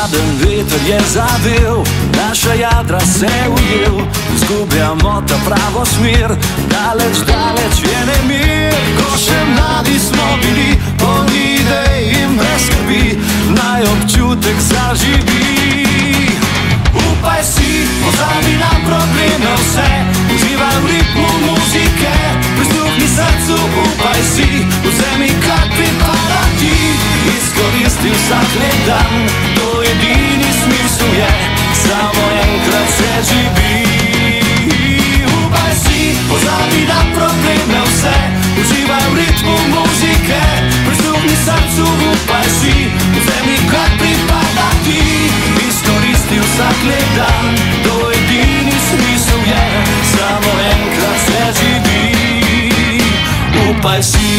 Hladen veter je zavil, naša jadra se ujel, izgubljamo ta pravo smer, daleč, daleč je nemir. Ko še mladi smo bili, polni idej in brez skrbi, naj občutek zaživi. Upaj si, pozabi na probleme vse, uživaj v ritmu muzike, prisluhni srcu, upaj si, vzemi kar pripada ti, izkoristi vsak lep dan, to edini smisel je, samo enkrat se živi. Upaj si, pozabi na probleme vse, uživaj v ritmu muzike, prisluhni srcu, upaj si, vzemi kar pripada ti, izkoristi vsak lep dan, to edini smisel je, samo enkrat se živi. Upaj si.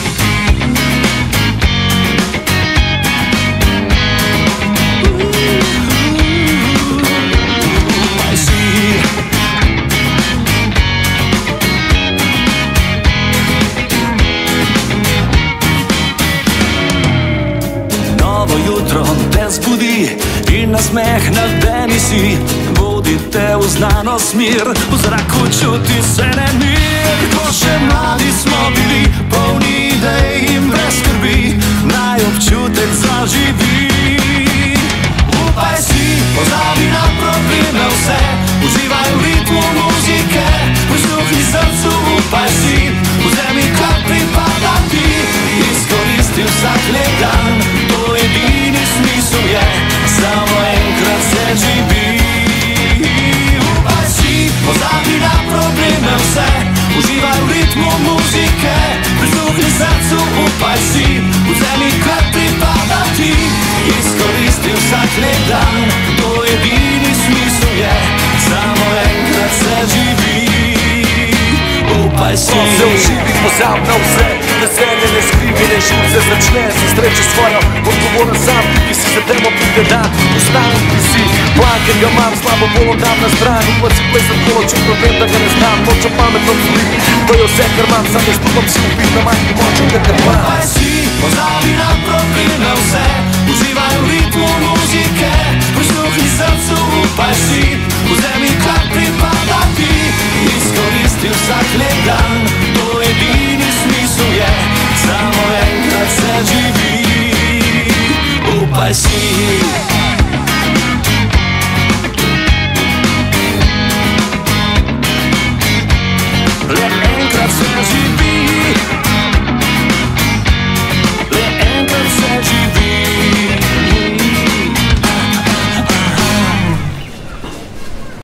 Zbudi in nasmeh nadeni si, vodite v znano smer, v zraku čuti se nemir. Ko še mladi smo bili, polni idej in brez skrbi, naj občutek zaživi. Upaj si, pozabi na probleme vse, uživaj v ritmu muzike, prisluhni srcu, upaj si, vzemi kar pripada ti, izkoristi vsak lep dan, to edini smisel je, samo enkrat se živi. Upaj si, pozabi na probleme vse, uživaj v ritmu muzike, prisluhni srcu, upaj si, vzemi kar pripada ti, izkoristi vsak lep dan, to edini smisel je, samo enkrat se živi. Upaj si. Ko se uživi, pozab na vse, veselje ne skrivi, ne živce, začne se sreče svojo, odgovoren sam, ki si za temo pride dan, ostanem ti si, plan, ker ga imam, slabo voljo dam na stran, upaj si plesat kolo, čutno vem, da ga ne znam, močem pametno zvolim, to je vse, kar imam, sam jaz stupam si upit na manjki močem, da kar imam. Upaj si, pozabi na probleme vse, uživaj v ritmu muzike, prisluhni srcu, upaj si, vzemi kar pripada ti, izkoristi vsak lep dan, to edini smisel je, samo enkrat se živi. Upaj si.